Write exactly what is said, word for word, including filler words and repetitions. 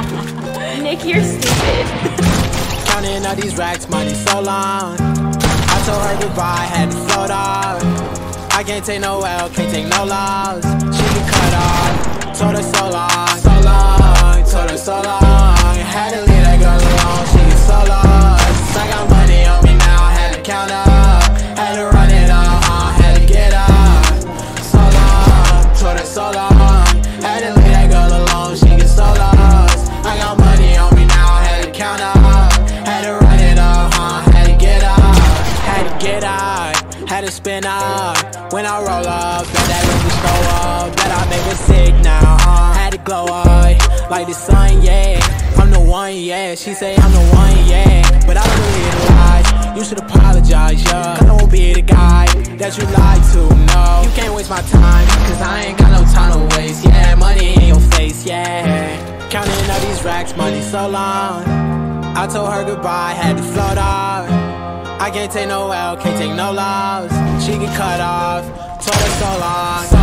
Nick, you're stupid. Counting all these racks, money so long. I told her goodbye, had to float off. I can't take no L, can't take no loss. She get cut off, told her so long, so long, told her so long. Had to leave that girl alone, she get so lost. I got money on me now, had to count up, had to run it up, uh, had to get up. So long, told her so long. Had to leave that girl alone, she get so lost. I got money on me now, had to count up, had to run it up, uh, had to get up, had to get up, had to spin up. When I roll up, bet that really slow up, bet I make her sick now, uh, had to glow up, like the sun, yeah. I'm the one, yeah, she say I'm the one, yeah. But I don't believe the lies, you should apologize, yeah. I don't be the guy that you lied to, no. You can't waste my time, cause I ain't got no time to waste, yeah. Money in your face, yeah. Counting all these racks, money so long. I told her goodbye, had to float off. I can't take no L, can't take no loss. She get cut off, told her so long.